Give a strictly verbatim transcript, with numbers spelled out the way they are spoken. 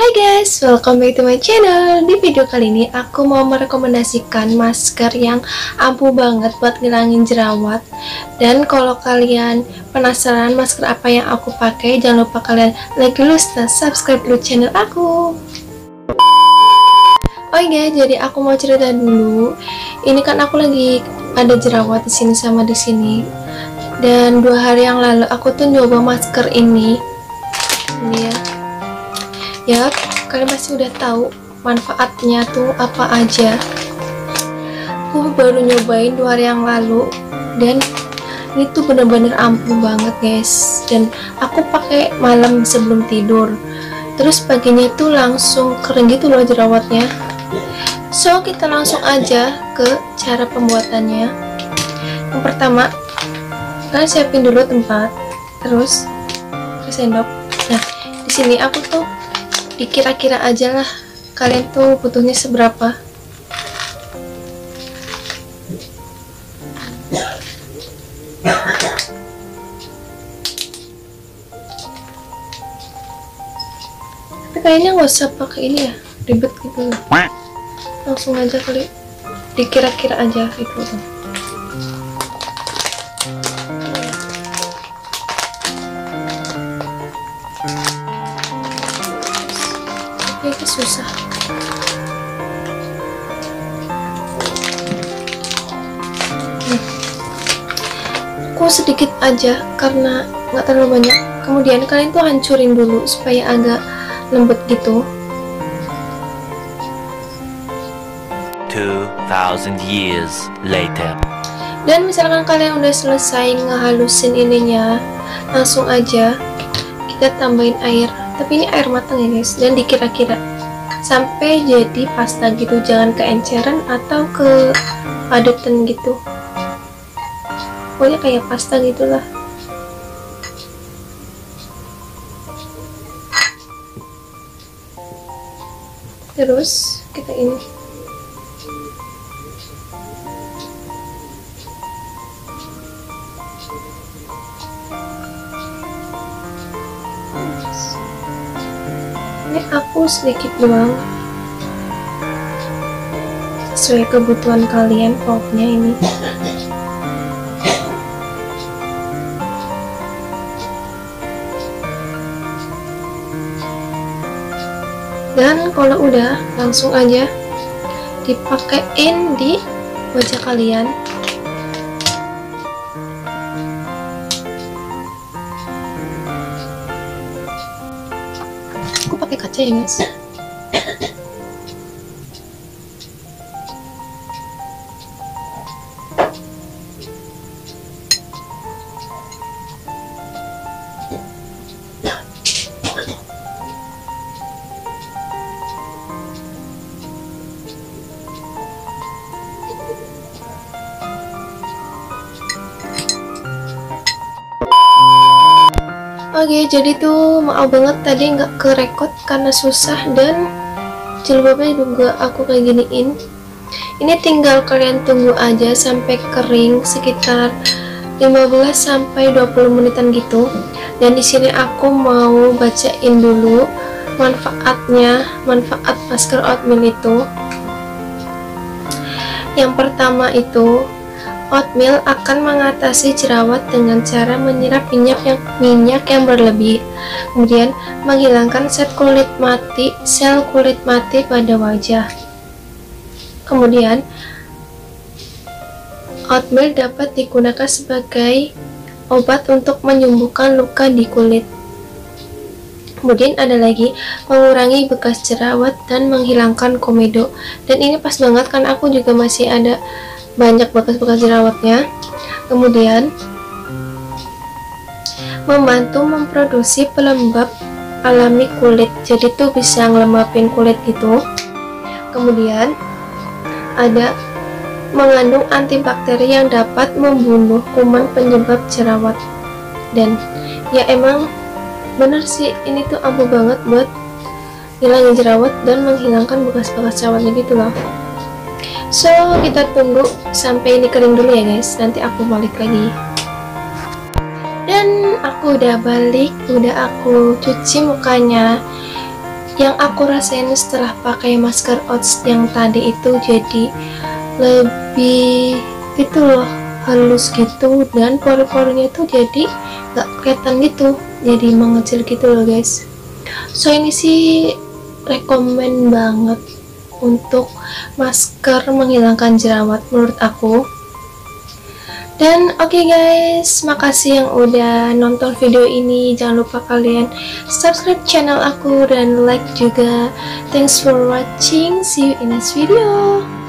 Hai guys, welcome back to my channel. Di video kali ini aku mau merekomendasikan masker yang ampuh banget buat ngilangin jerawat. Dan kalau kalian penasaran masker apa yang aku pakai, jangan lupa kalian like dulu dan subscribe dulu channel aku. Oh iya, jadi aku mau cerita dulu. Ini kan aku lagi ada jerawat di sini sama di sini. Dan dua hari yang lalu aku tuh nyoba masker ini. Ini ya. Ya, kalian pasti udah tahu manfaatnya tuh apa aja. Aku baru nyobain dua hari yang lalu dan ini tuh bener-bener ampuh banget guys. Dan aku pakai malam sebelum tidur. Terus paginya tuh langsung kering gitu loh jerawatnya. So kita langsung aja ke cara pembuatannya. Yang pertama, kalian siapin dulu tempat, terus ke sendok. Nah, di sini aku tuh dikira-kira aja lah kalian tuh butuhnya seberapa. Tapi kayaknya nggak usah pakai ini ya, ribet gitu, langsung aja kali dikira-kira aja gitu tuh. Itu susah. Nah, aku sedikit aja karena nggak terlalu banyak. Kemudian kalian tuh hancurin dulu supaya agak lembut gitu. two thousand years later. Dan misalkan kalian udah selesai ngehalusin ininya, langsung aja kita tambahin air. Tapi ini air matang ya guys, dan dikira-kira sampai jadi pasta gitu, jangan keenceran atau ke padetan gitu, pokoknya kayak pasta gitulah. Terus kita ini aku sedikit doang sesuai kebutuhan kalian pokoknya ini. Dan kalau udah langsung aja dipakein di wajah kalian. Pakai kaca ya guys. Oke, jadi tuh maaf banget tadi nggak kerekod karena susah dan jilbabnya juga aku kayak giniin. Ini tinggal kalian tunggu aja sampai kering sekitar lima belas sampai dua puluh menitan gitu. Dan di sini aku mau bacain dulu manfaatnya, manfaat masker oatmeal itu. Yang pertama itu, oatmeal akan mengatasi jerawat dengan cara menyerap minyak yang minyak yang berlebih, kemudian menghilangkan sel kulit mati, sel kulit mati pada wajah. Kemudian oatmeal dapat digunakan sebagai obat untuk menyembuhkan luka di kulit. Kemudian ada lagi mengurangi bekas jerawat dan menghilangkan komedo. Dan ini pas banget kan aku juga masih ada banyak bekas-bekas jerawatnya. Kemudian membantu memproduksi pelembab alami kulit, jadi tuh bisa ngelembapin kulit gitu. Kemudian ada mengandung antibakteri yang dapat membunuh kuman penyebab jerawat. Dan ya emang bener sih, ini tuh ampuh banget buat ngilangin jerawat dan menghilangkan bekas-bekas jerawatnya gitu loh. So kita tunggu sampai ini kering dulu ya guys, nanti aku balik lagi. Dan aku udah balik, udah aku cuci mukanya. yang aku rasain setelah pakai masker Oats yang tadi itu jadi lebih gitu loh, halus gitu, dan pori-porinya tuh jadi gak kelihatan gitu, jadi mengecil gitu loh guys. So ini sih rekomen banget untuk masker menghilangkan jerawat menurut aku. Dan oke okay guys, makasih yang udah nonton video ini. Jangan lupa kalian subscribe channel aku dan like juga. Thanks for watching, see you in next video.